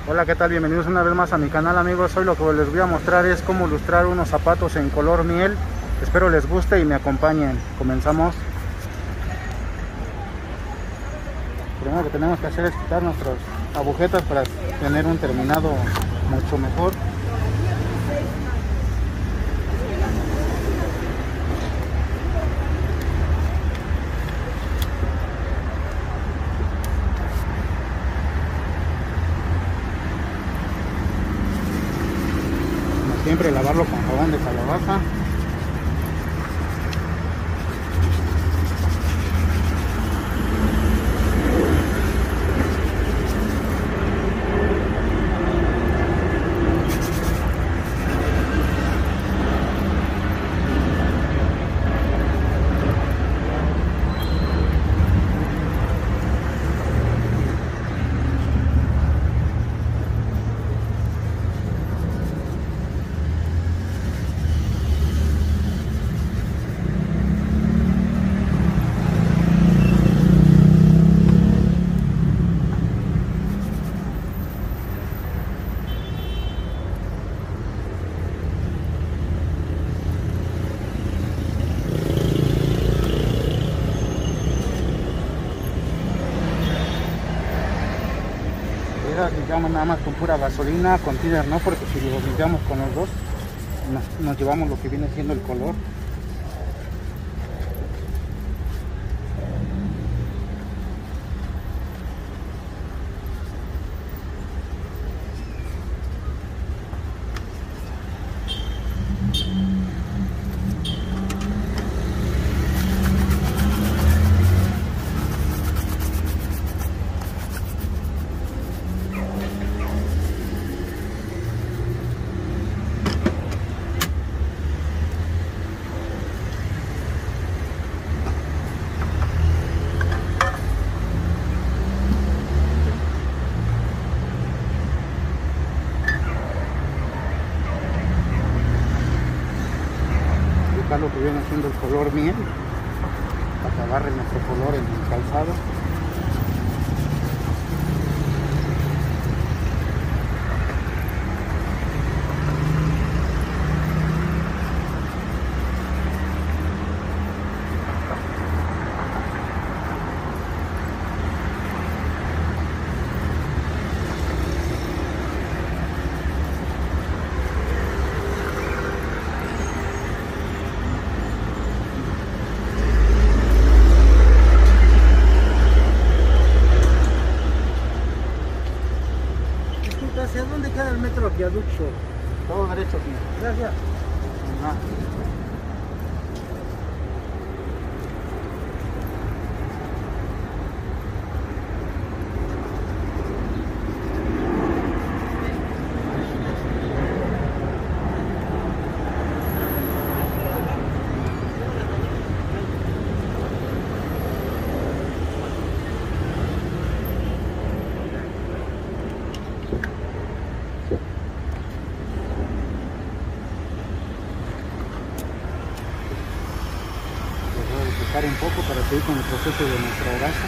Hola, ¿qué tal? Bienvenidos una vez más a mi canal, amigos. Hoy lo que les voy a mostrar es cómo ilustrar unos zapatos en color miel. Espero les guste y me acompañen. Comenzamos. Primero que tenemos que hacer es quitar nuestras agujetas para tener un terminado mucho mejor. Como siempre, lavarlo con jabón de calabaza. Limpiamos nada más con pura gasolina, con thinner no, porque si lo limpiamos con los dos nos llevamos lo que viene siendo el color. Lo que viene siendo el color miel para que agarre nuestro color en el calzado. ¿Hacia dónde queda el metro Viaducto? Todo derecho, señor. Gracias. Ajá. Un poco para seguir con el proceso de nuestra grasa.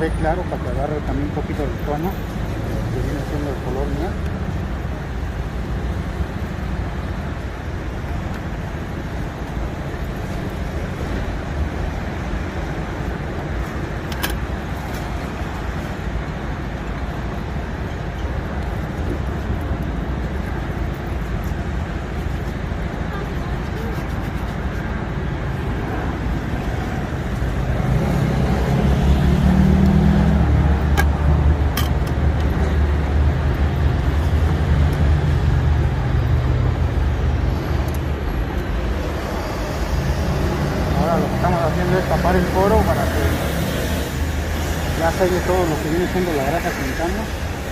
café claro para que agarre también un poquito del tono que viene siendo el color miel. Lo que estamos haciendo es tapar el foro para que ya selle todo lo que viene siendo la grasa que necesitamos.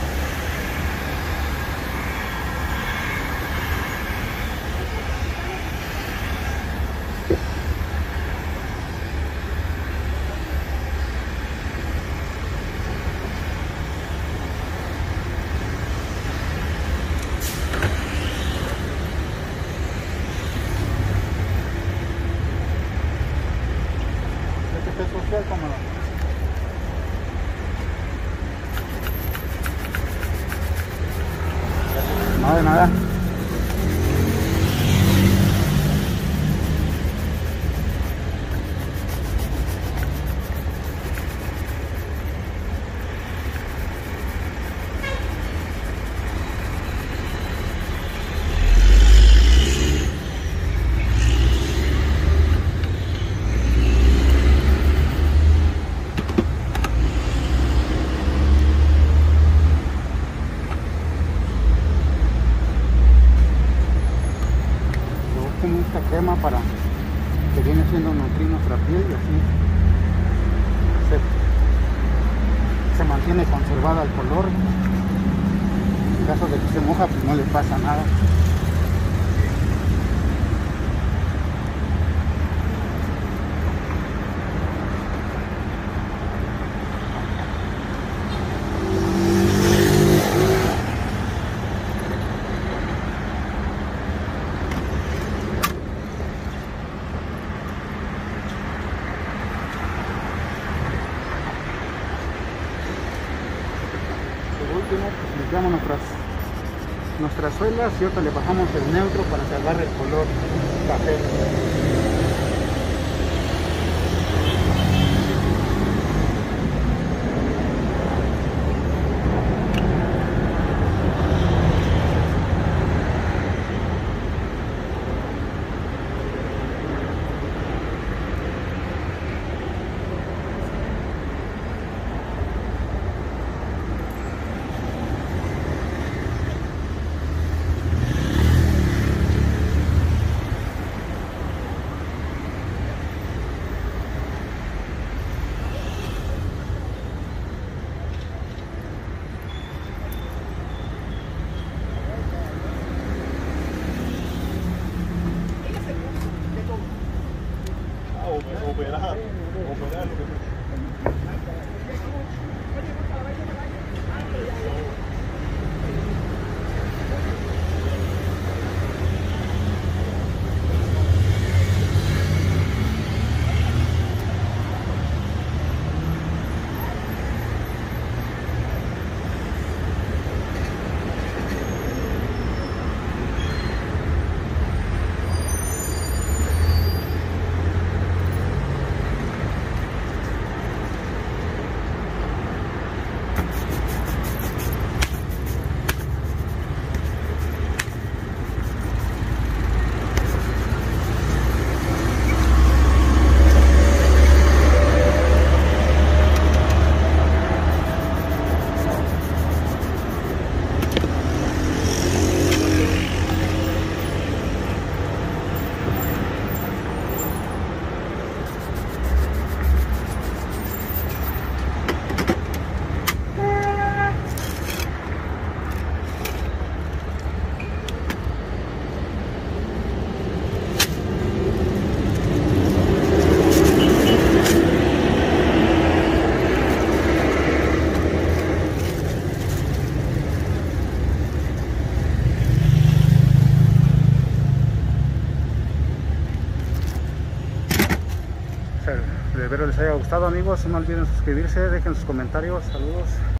Social, como no, de nada. Esta crema para que viene siendo nutrir nuestra piel y así se mantiene conservada el color. En caso de que se moja, pues no le pasa nada. Limpiamos nuestras suelas y ahorita le bajamos el neutro para que agarre el color café. espero les haya gustado, amigos. No olviden suscribirse, dejen sus comentarios, saludos.